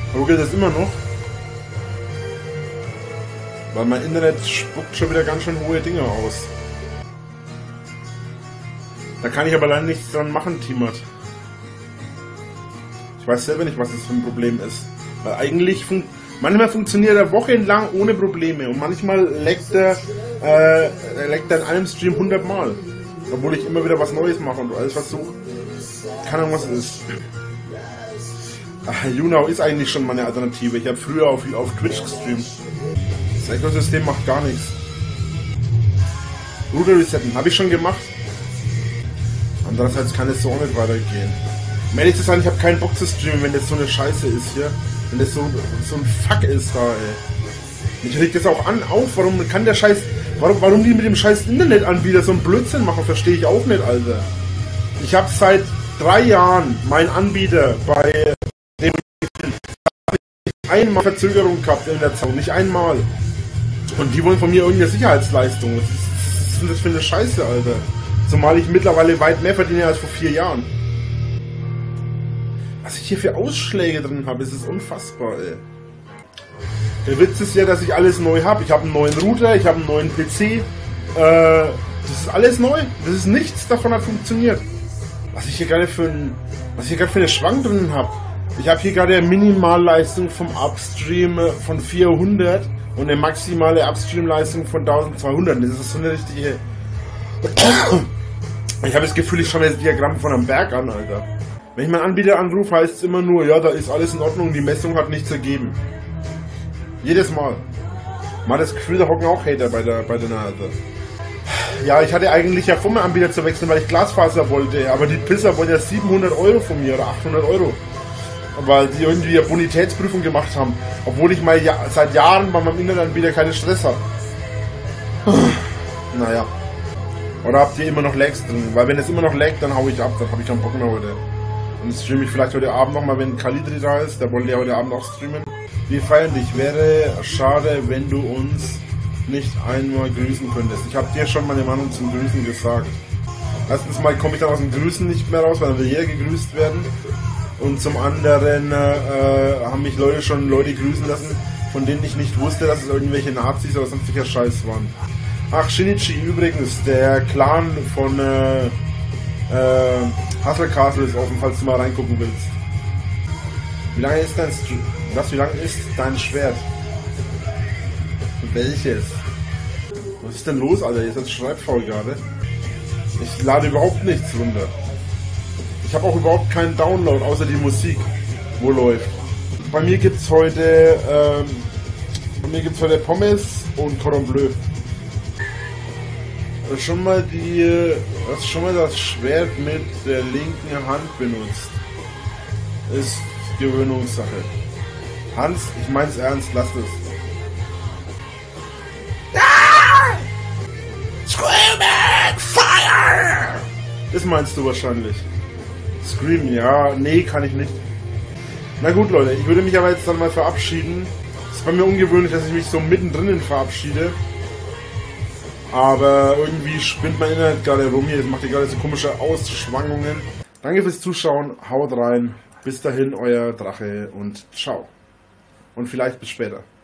Ruckelt es immer noch? Weil mein Internet spuckt schon wieder ganz schön hohe Dinge aus. Da kann ich aber leider nichts dran machen, Timat. Ich weiß selber nicht, was das für ein Problem ist. Weil eigentlich manchmal funktioniert er wochenlang ohne Probleme und manchmal leckt er in einem Stream 100 Mal. Obwohl ich immer wieder was Neues mache und alles versuche. Keine Ahnung, was es ist. Ach, YouNow ist eigentlich schon meine Alternative. Ich habe früher auf Twitch gestreamt. Das Ökosystem macht gar nichts. Router resetten, habe ich schon gemacht. Andererseits kann es so auch nicht weitergehen. Um ehrlich zu sein, ich habe keinen Bock zu streamen, wenn das so eine Scheiße ist hier. Wenn das so ein Fuck ist da, ey. Mich regt das auch auf, warum kann der Scheiß... Warum die mit dem scheiß Internetanbieter so einen Blödsinn machen, verstehe ich auch nicht, Alter. Ich habe seit 3 Jahren meinen Anbieter bei dem einmal Verzögerung gehabt in der Zeit, nicht einmal. Und die wollen von mir irgendeine Sicherheitsleistung. Was ist denn das für eine Scheiße, Alter? Zumal ich mittlerweile weit mehr verdiene als vor 4 Jahren. Was ich hier für Ausschläge drin habe, ist unfassbar, ey. Der Witz ist ja, dass ich alles neu habe. Ich habe einen neuen Router, ich habe einen neuen PC. Das ist alles neu. Das ist nichts davon hat funktioniert. Was ich hier gerade für eine Schwank drin habe. Ich habe hier gerade eine Minimalleistung vom Upstream von 400 und eine maximale Upstream-Leistung von 1200. Das ist so eine richtige... Ich habe das Gefühl, ich schaue mir das Diagramm von einem Berg an, Alter. Wenn ich meinen Anbieter anrufe, heißt es immer nur, ja, da ist alles in Ordnung, die Messung hat nichts ergeben. Jedes Mal. Mal das Gefühl, da hocken auch Hater bei der Nase. Ja, ich hatte eigentlich ja vor, meinen Anbieter zu wechseln, weil ich Glasfaser wollte. Aber die Pisser wollen ja 700 Euro von mir oder 800 Euro. Weil die irgendwie eine Bonitätsprüfung gemacht haben. Obwohl ich mal seit Jahren bei meinem Internetanbieter keinen Stress habe. Naja. Oder habt ihr immer noch Lags drin? Weil wenn es immer noch laggt, dann hau ich ab. Dann habe ich keinen Bock mehr heute. Und streame ich vielleicht heute Abend nochmal, wenn Kalidri da ist. Der wollte ja heute Abend auch streamen. Wir feiern dich. Wäre schade, wenn du uns nicht einmal grüßen könntest. Ich habe dir schon meine Meinung zum Grüßen gesagt. Erstens mal komme ich dann aus dem Grüßen nicht mehr raus, weil dann will jeder gegrüßt werden. Und zum anderen haben mich Leute grüßen lassen, von denen ich nicht wusste, dass es irgendwelche Nazis oder sonstiger Scheiß waren. Ach, Shinichi, übrigens, der Clan von Hustle Castle ist offen, falls du mal reingucken willst. Wie lange ist dein Schwert? Welches? Was ist denn los, Alter? Ihr seid schreibfaul gerade. Ich lade überhaupt nichts runter. Ich habe auch überhaupt keinen Download, außer die Musik, wo läuft. Bei mir gibt's heute Pommes und Cordon Bleu. Hast schon mal das Schwert mit der linken Hand benutzt? Ist Gewöhnungssache. Hans, ich mein's ernst, lass das. Screaming Fire! Das meinst du wahrscheinlich. Scream, ja, nee, kann ich nicht. Na gut, Leute, ich würde mich aber jetzt dann mal verabschieden. Es ist bei mir ungewöhnlich, dass ich mich so mittendrin verabschiede. Aber irgendwie spinnt mein Internet gerade rum hier. Es macht hier gerade so komische Ausschwangungen. Danke fürs Zuschauen, haut rein. Bis dahin, euer Drache und ciao. Und vielleicht bis später.